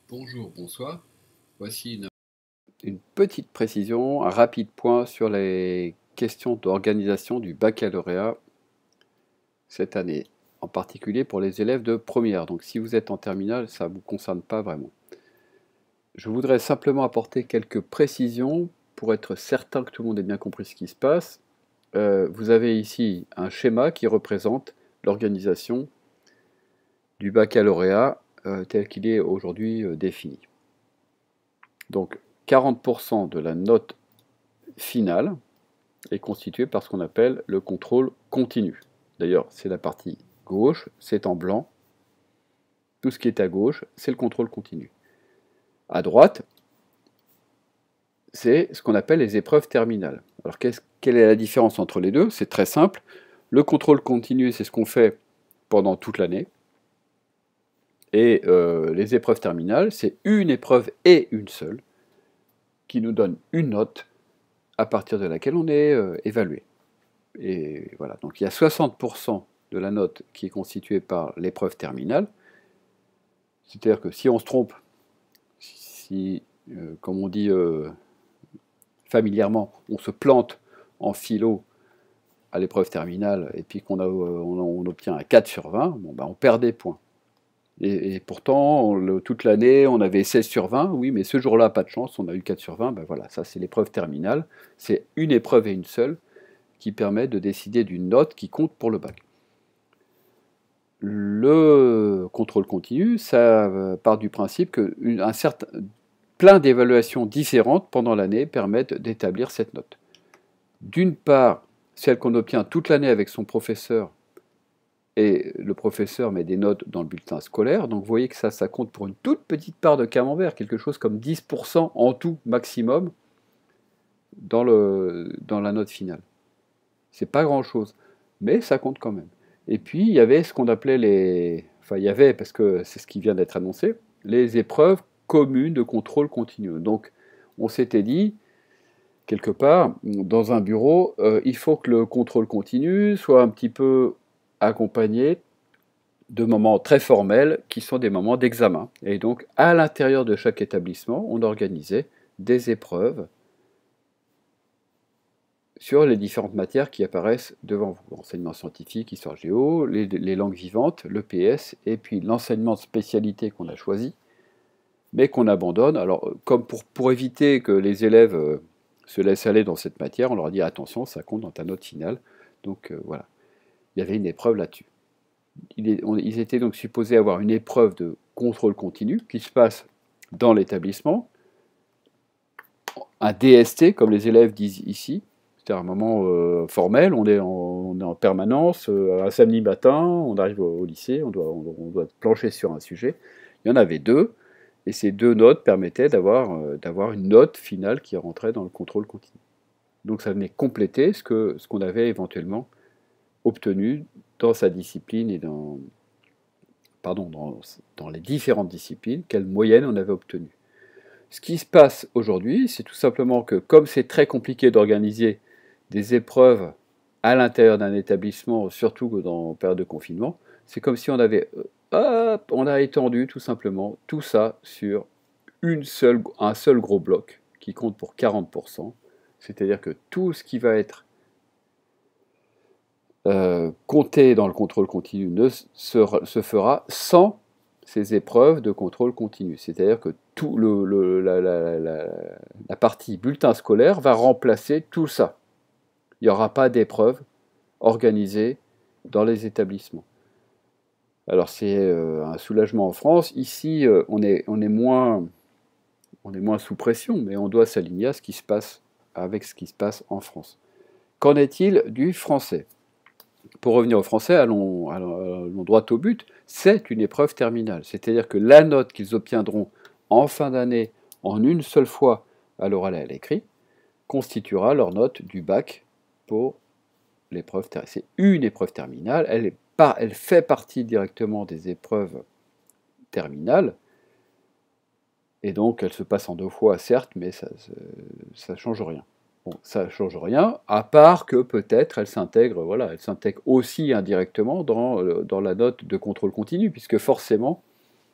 Bonjour, bonsoir. Voici Une petite précision, un rapide point sur les questions d'organisation du baccalauréat cette année, en particulier pour les élèves de première. Donc si vous êtes en terminale, ça ne vous concerne pas vraiment. Je voudrais simplement apporter quelques précisions pour être certain que tout le monde ait bien compris ce qui se passe. Vous avez ici un schéma qui représente l'organisation du baccalauréat tel qu'il est aujourd'hui défini. Donc 40% de la note finale est constitué par ce qu'on appelle le contrôle continu. D'ailleurs, c'est la partie gauche, c'est en blanc. Tout ce qui est à gauche, c'est le contrôle continu. À droite, c'est ce qu'on appelle les épreuves terminales. Alors, quelle est la différence entre les deux? C'est très simple. Le contrôle continu, c'est ce qu'on fait pendant toute l'année. Et les épreuves terminales, c'est une épreuve et une seule qui nous donne une note à partir de laquelle on est évalué. Et voilà, donc il y a 60% de la note qui est constituée par l'épreuve terminale. C'est-à-dire que si on se trompe, si, comme on dit familièrement, on se plante en philo à l'épreuve terminale et puis on obtient un 4 sur 20, bon, ben on perd des points. Et pourtant, toute l'année, on avait 16 sur 20, oui, mais ce jour-là, pas de chance, on a eu 4 sur 20, ben voilà, ça c'est l'épreuve terminale. C'est une épreuve et une seule qui permet de décider d'une note qui compte pour le bac. Le contrôle continu, ça part du principe que plein d'évaluations différentes pendant l'année permettent d'établir cette note. D'une part, celle qu'on obtient toute l'année avec son professeur, et le professeur met des notes dans le bulletin scolaire, donc vous voyez que ça compte pour une toute petite part de camembert, quelque chose comme 10% en tout maximum dans la note finale. C'est pas grand-chose, mais ça compte quand même. Et puis, il y avait ce qu'on appelait Enfin, il y avait, parce que c'est ce qui vient d'être annoncé, les épreuves communes de contrôle continu. Donc, on s'était dit, quelque part, dans un bureau, il faut que le contrôle continu soit un petit peu accompagné de moments très formels qui sont des moments d'examen. Et donc, à l'intérieur de chaque établissement, on organisait des épreuves sur les différentes matières qui apparaissent devant vous. L'enseignement scientifique, histoire géo, les langues vivantes, le PS, et puis l'enseignement de spécialité qu'on a choisi, mais qu'on abandonne. Alors, comme pour éviter que les élèves se laissent aller dans cette matière, on leur dit attention, ça compte dans ta note finale. Donc voilà, il y avait une épreuve là-dessus. Ils étaient donc supposés avoir une épreuve de contrôle continu qui se passe dans l'établissement, un DST, comme les élèves disent ici, c'est un moment formel, on est en permanence, un samedi matin, on arrive au lycée, on doit plancher sur un sujet. Il y en avait deux, et ces deux notes permettaient d'avoir une note finale qui rentrait dans le contrôle continu. Donc ça venait compléter ce qu'on avait éventuellement obtenu dans sa discipline et dans les différentes disciplines, quelle moyenne on avait obtenue. Ce qui se passe aujourd'hui, c'est tout simplement que comme c'est très compliqué d'organiser des épreuves à l'intérieur d'un établissement, surtout dans la période de confinement, c'est comme si on on a étendu tout simplement tout ça sur un seul gros bloc qui compte pour 40%. C'est-à-dire que tout ce qui va être compté dans le contrôle continu se fera sans ces épreuves de contrôle continu. C'est-à-dire que tout la partie bulletin scolaire va remplacer tout ça. Il n'y aura pas d'épreuves organisées dans les établissements. Alors c'est un soulagement en France. Ici, on est moins sous pression, mais on doit s'aligner à ce qui se passe avec ce qui se passe en France. Qu'en est-il du français? Pour revenir au français, allons droit au but, c'est une épreuve terminale. C'est-à-dire que la note qu'ils obtiendront en fin d'année en une seule fois à l'oral et à l'écrit constituera leur note du bac pour l'épreuve terminale. C'est une épreuve terminale, elle fait partie directement des épreuves terminales, et donc elle se passe en deux fois, certes, mais ça ne change rien. Bon, ça ne change rien, à part que peut-être elle s'intègre aussi indirectement dans la note de contrôle continu, puisque forcément,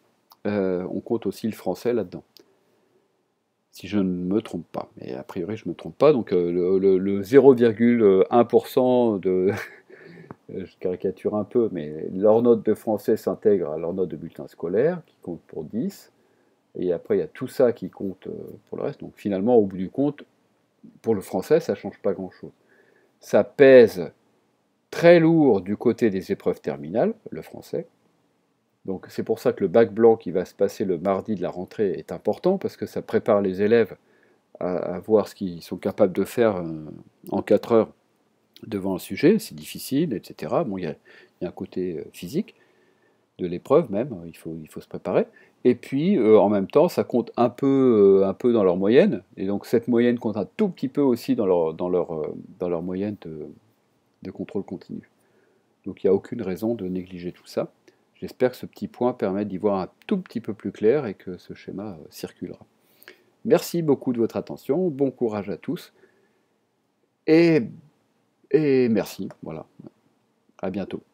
on compte aussi le français là-dedans. Si je ne me trompe pas. Mais a priori, je ne me trompe pas. Donc le 0,1% de... je caricature un peu, mais leur note de français s'intègre à leur note de bulletin scolaire, qui compte pour 10. Et après, il y a tout ça qui compte pour le reste. Donc finalement, au bout du compte, pour le français, ça ne change pas grand-chose. Ça pèse très lourd du côté des épreuves terminales, le français. Donc c'est pour ça que le bac blanc qui va se passer le mardi de la rentrée est important, parce que ça prépare les élèves à voir ce qu'ils sont capables de faire en 4 heures devant un sujet. C'est difficile, etc. Bon, il y a un côté physique de l'épreuve même, il faut se préparer. Et puis, en même temps, ça compte un peu dans leur moyenne, et donc cette moyenne compte un tout petit peu aussi dans leur moyenne de contrôle continu. Donc il n'y a aucune raison de négliger tout ça. J'espère que ce petit point permet d'y voir un tout petit peu plus clair et que ce schéma circulera. Merci beaucoup de votre attention, bon courage à tous, et merci, voilà. À bientôt.